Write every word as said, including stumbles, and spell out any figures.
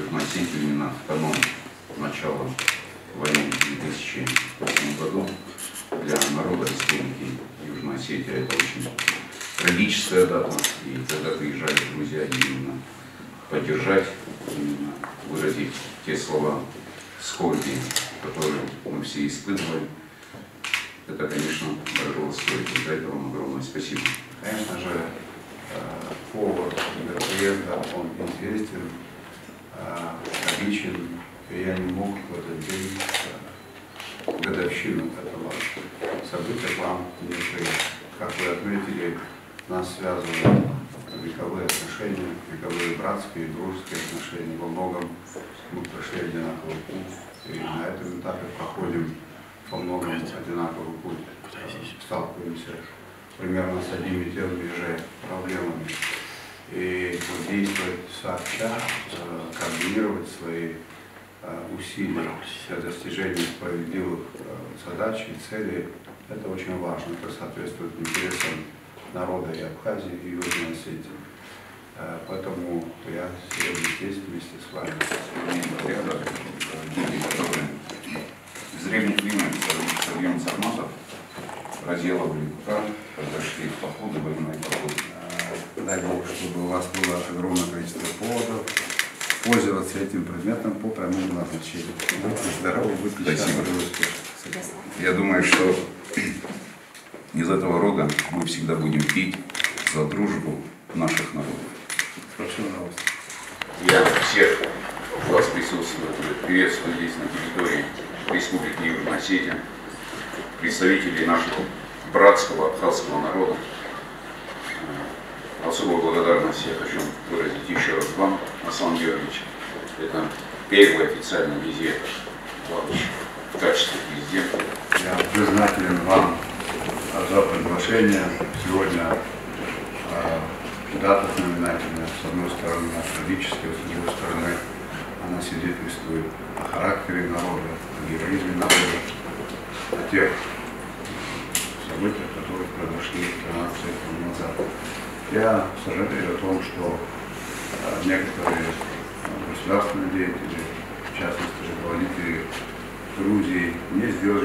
Южной Осетии именно в канун начала войны в две тысячи восьмом году. Для народа Республики Южная Осетия это очень трагическая дата. И когда приезжали друзья именно поддержать, именно выразить те слова скорби, которые мы все испытывали, это, конечно, дорого стоит. И за это вам огромное спасибо. Конечно же, повод для приезда, он известен, логичен, и я не мог в этот день годовщину этого события к вам не приехать. Как вы отметили, нас связывают вековые отношения, вековые братские и дружеские отношения. Во многом мы прошли одинаковый путь, и на этом этапе проходим во многом одинаковый путь, сталкиваемся примерно с одними и теми же проблемами. И вот действовать сообща, координировать свои усилия для достижения справедливых задач и целей, это очень важно. Это соответствует интересам народа и Абхазии, и Южной Осетии. Поэтому я сегодня здесь вместе с вами. Из древних времен Сарьон Сарматов разделывали Кукан, произошли походы, военные походы. Дай Бог, чтобы у вас было огромное количество поводов пользоваться этим предметом по прямому назначению. Будьте здоровы, будьте счастливы. Я думаю, что из этого рода мы всегда будем пить за дружбу наших народов. Спасибо на вас. Я всех вас присутствует, приветствую здесь на территории Республики Южная Осетия, представителей нашего братского абхазского народа. Особую благодарность я хочу выразить еще раз вам, Аслан Георгиевич. Это первый официальный визит ваш в качестве президента. Я признателен вам за приглашение. Сегодня э, дата знаменательная. С одной стороны, трагическая, с другой стороны, она свидетельствует о характере народа, о героизме народа, о тех событиях, которые произошли тринадцать лет назад. Я сожалею о том, что э, некоторые э, государственные деятели, в частности руководители Грузии, не сделали